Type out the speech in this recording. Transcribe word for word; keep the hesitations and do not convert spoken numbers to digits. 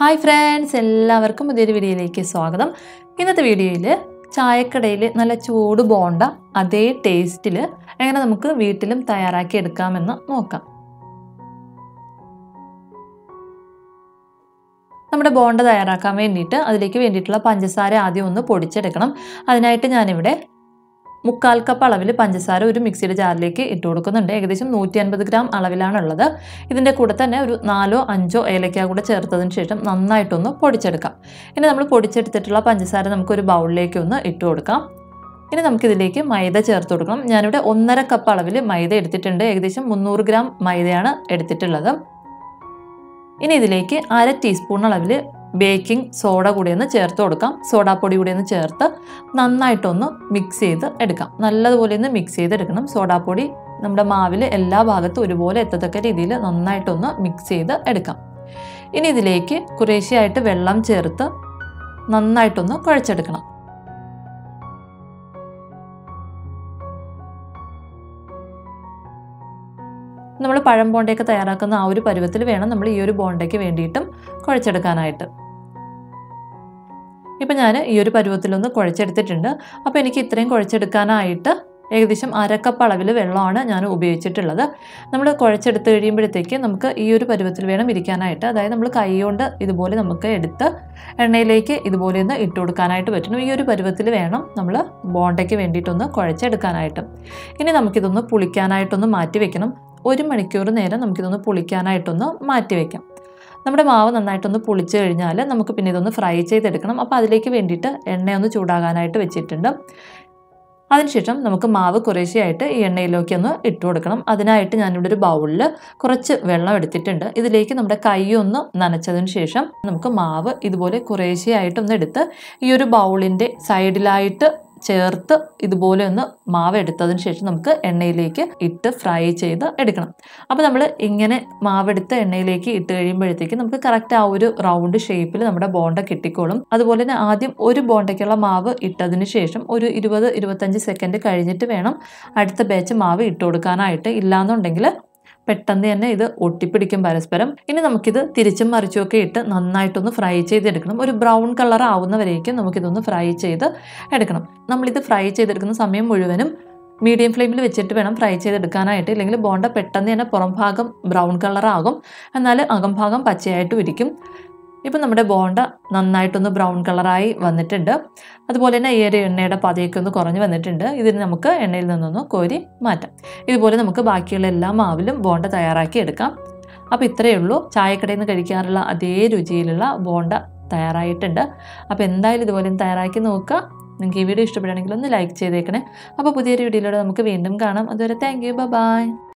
Hi friends, എല്ലാവർക്കും പുതിയൊരു വീഡിയോയിലേക്ക് സ്വാഗതം. ഇന്നത്തെ വീഡിയോയിൽ ചായക്കടയിൽ നല്ല ചൂട് ബോണ്ട അതേ ടേസ്റ്റിൽ എങ്ങനെ നമുക്ക് വീട്ടിലും തയ്യാറാക്കി എടുക്കാമെന്ന് നോക്കാം. നമ്മുടെ ബോണ്ട തയ്യാറാക്കാൻ വേണ്ടിയിട്ട് അതിലേക്ക് വേണ്ടിയിട്ടുള്ള പഞ്ചസാര ആദ്യം ഒന്ന് പൊടിച്ചെടുക്കണം. അതിനായിട്ട് ഞാനിവിടെ മുക്കാൽ കപ്പ് അളവിൽ പഞ്ചസാര ഒരു മിക്സിയുടെ ജാറിലേക്ക് ഇട്ട് കൊടുക്കുന്നുണ്ട്. ഏകദേശം നൂറ്റി അൻപത് ഗ്രാം അളവിലാണുള്ളത്. ഇതിൻ്റെ കൂടെ തന്നെ ഒരു നാലോ അഞ്ചോ ഏലക്ക കൂടെ ചേർത്തതിന് ശേഷം നന്നായിട്ടൊന്ന് പൊടിച്ചെടുക്കാം. ഇനി നമ്മൾ പൊടിച്ചെടുത്തിട്ടുള്ള പഞ്ചസാര നമുക്കൊരു ബൗളിലേക്ക് ഒന്ന് ഇട്ട് കൊടുക്കാം. ഇനി നമുക്കിതിലേക്ക് മൈദ ചേർത്ത് കൊടുക്കണം. ഞാനിവിടെ ഒന്നര കപ്പ് അളവിൽ മൈദ എടുത്തിട്ടുണ്ട്. ഏകദേശം മുന്നൂറ് ഗ്രാം മൈദയാണ് എടുത്തിട്ടുള്ളത്. ഇനി ഇതിലേക്ക് അര ടീസ്പൂൺ അളവിൽ ബേക്കിംഗ് സോഡ കൂടി ഒന്ന് ചേർത്ത് കൊടുക്കാം. സോഡാപ്പൊടി കൂടി ഒന്ന് ചേർത്ത് നന്നായിട്ടൊന്ന് മിക്സ് ചെയ്ത് എടുക്കാം. നല്ലതുപോലെ ഒന്ന് മിക്സ് ചെയ്തെടുക്കണം. സോഡാപ്പൊടി നമ്മുടെ മാവിൽ എല്ലാ ഭാഗത്തും ഒരുപോലെ എത്തത്തക്ക രീതിയിൽ നന്നായിട്ടൊന്ന് മിക്സ് ചെയ്ത് എടുക്കാം. ഇനി ഇതിലേക്ക് കുറേശ്ശെയായിട്ട് വെള്ളം ചേർത്ത് നന്നായിട്ടൊന്ന് കുഴച്ചെടുക്കണം. നമ്മൾ പഴം ബോണ്ടയൊക്കെ തയ്യാറാക്കുന്ന ആ ഒരു പരുവത്തിൽ വേണം നമ്മൾ ഈ ഒരു ബോണ്ടയ്ക്ക് വേണ്ടിയിട്ടും കുഴച്ചെടുക്കാനായിട്ട്. ഇപ്പം ഞാൻ ഈ ഒരു പരുവത്തിലൊന്ന് കുഴച്ചെടുത്തിട്ടുണ്ട്. അപ്പോൾ എനിക്ക് ഇത്രയും കുഴച്ചെടുക്കാനായിട്ട് ഏകദേശം അരക്കപ്പ് അളവിൽ വെള്ളമാണ് ഞാൻ ഉപയോഗിച്ചിട്ടുള്ളത്. നമ്മൾ കുഴച്ചെടുത്ത് കഴിയുമ്പോഴത്തേക്ക് നമുക്ക് ഈ ഒരു പരുവത്തിൽ വേണം ഇരിക്കാനായിട്ട്. അതായത് നമ്മൾ കൈ കൊണ്ട് ഇതുപോലെ നമുക്ക് എടുത്ത് എണ്ണയിലേക്ക് ഇതുപോലെ ഒന്ന് ഇട്ട് കൊടുക്കാനായിട്ട് പറ്റണം. ഈ ഒരു പരുവത്തിൽ വേണം നമ്മൾ ബോണ്ടയ്ക്ക് വേണ്ടിയിട്ടൊന്ന് കുഴച്ചെടുക്കാനായിട്ട്. ഇനി നമുക്കിതൊന്ന് പുളിക്കാനായിട്ടൊന്ന് മാറ്റി വെക്കണം. ഒരു മണിക്കൂർ നേരം നമുക്കിതൊന്ന് പുളിക്കാനായിട്ടൊന്ന് മാറ്റി വയ്ക്കാം. നമ്മുടെ മാവ് നന്നായിട്ടൊന്ന് പുളിച്ച് കഴിഞ്ഞാൽ നമുക്ക് പിന്നെ ഇതൊന്ന് ഫ്രൈ ചെയ്തെടുക്കണം. അപ്പോൾ അതിലേക്ക് വേണ്ടിയിട്ട് എണ്ണയൊന്ന് ചൂടാകാനായിട്ട് വെച്ചിട്ടുണ്ട്. അതിനുശേഷം നമുക്ക് മാവ് കുറേശ്ശെയായിട്ട് ഈ എണ്ണയിലേക്ക് ഒന്ന് ഇട്ട് കൊടുക്കണം. അതിനായിട്ട് ഞാനിവിടെ ഒരു ബൗളിൽ കുറച്ച് വെള്ളം എടുത്തിട്ടുണ്ട്. ഇതിലേക്ക് നമ്മുടെ കൈ ഒന്ന് നനച്ചതിന് ശേഷം നമുക്ക് മാവ് ഇതുപോലെ കുറേശ്ശെയായിട്ടൊന്ന് എടുത്ത് ഈ ഒരു ബൗളിൻ്റെ സൈഡിലായിട്ട് ചേർത്ത് ഇതുപോലെ ഒന്ന് മാവ് എടുത്തതിന് ശേഷം നമുക്ക് എണ്ണയിലേക്ക് ഇട്ട് ഫ്രൈ ചെയ്ത് എടുക്കണം. അപ്പോൾ നമ്മൾ ഇങ്ങനെ മാവെടുത്ത് എണ്ണയിലേക്ക് ഇട്ട് കഴിയുമ്പോഴത്തേക്ക് നമുക്ക് കറക്റ്റ് ആ ഒരു റൗണ്ട് ഷേപ്പിൽ നമ്മുടെ ബോണ്ട കിട്ടിക്കോളും. അതുപോലെ തന്നെ ആദ്യം ഒരു ബോണ്ടയ്ക്കുള്ള മാവ് ഇട്ടതിന് ശേഷം ഒരു ഇരുപത് ഇരുപത്തഞ്ച് സെക്കൻഡ് കഴിഞ്ഞിട്ട് വേണം അടുത്ത ബാച്ച് മാവ് ഇട്ട് കൊടുക്കാനായിട്ട്. ഇല്ലാന്നുണ്ടെങ്കിൽ പെട്ടെന്ന് തന്നെ ഇത് ഒട്ടിപ്പിടിക്കും പരസ്പരം. ഇനി നമുക്കിത് തിരിച്ചും മറിച്ചും ഒക്കെ ഇട്ട് നന്നായിട്ടൊന്ന് ഫ്രൈ ചെയ്തെടുക്കണം. ഒരു ബ്രൗൺ കളർ ആവുന്നവരേക്കും നമുക്കിതൊന്ന് ഫ്രൈ ചെയ്ത് എടുക്കണം. നമ്മളിത് ഫ്രൈ ചെയ്തെടുക്കുന്ന സമയം മുഴുവനും മീഡിയം ഫ്ലെയിമിൽ വെച്ചിട്ട് വേണം ഫ്രൈ ചെയ്തെടുക്കാനായിട്ട്. ഇല്ലെങ്കിൽ ബോണ്ട പെട്ടെന്ന് തന്നെ പുറം ഭാഗം ബ്രൗൺ കളറാകും, എന്നാൽ അകംഭാഗം പച്ചയായിട്ടും ഇരിക്കും. ഇപ്പം നമ്മുടെ ബോണ്ട നന്നായിട്ടൊന്ന് ബ്രൗൺ കളറായി വന്നിട്ടുണ്ട്. അതുപോലെ തന്നെ ഈ ഒരു എണ്ണയുടെ പതയൊക്കെ ഒന്ന് കുറഞ്ഞ് വന്നിട്ടുണ്ട്. ഇതിന് നമുക്ക് എണ്ണയിൽ നിന്നൊന്ന് കോരി മാറ്റാം. ഇതുപോലെ നമുക്ക് ബാക്കിയുള്ള എല്ലാ മാവിലും ബോണ്ട തയ്യാറാക്കി എടുക്കാം. അപ്പോൾ ഇത്രയേ ഉള്ളൂ. ചായക്കടയിൽ നിന്ന് കഴിക്കാറുള്ള അതേ രുചിയിലുള്ള ബോണ്ട തയ്യാറായിട്ടുണ്ട്. അപ്പോൾ എന്തായാലും ഇതുപോലെ തയ്യാറാക്കി നോക്കുക. നിങ്ങൾക്ക് ഈ വീഡിയോ ഇഷ്ടപ്പെടുകയാണെങ്കിൽ ഒന്ന് ലൈക്ക് ചെയ്തേക്കണേ. അപ്പോൾ പുതിയൊരു വീഡിയോയിലൂടെ നമുക്ക് വീണ്ടും കാണാം. അതുവരെ താങ്ക് യു, ബൈ.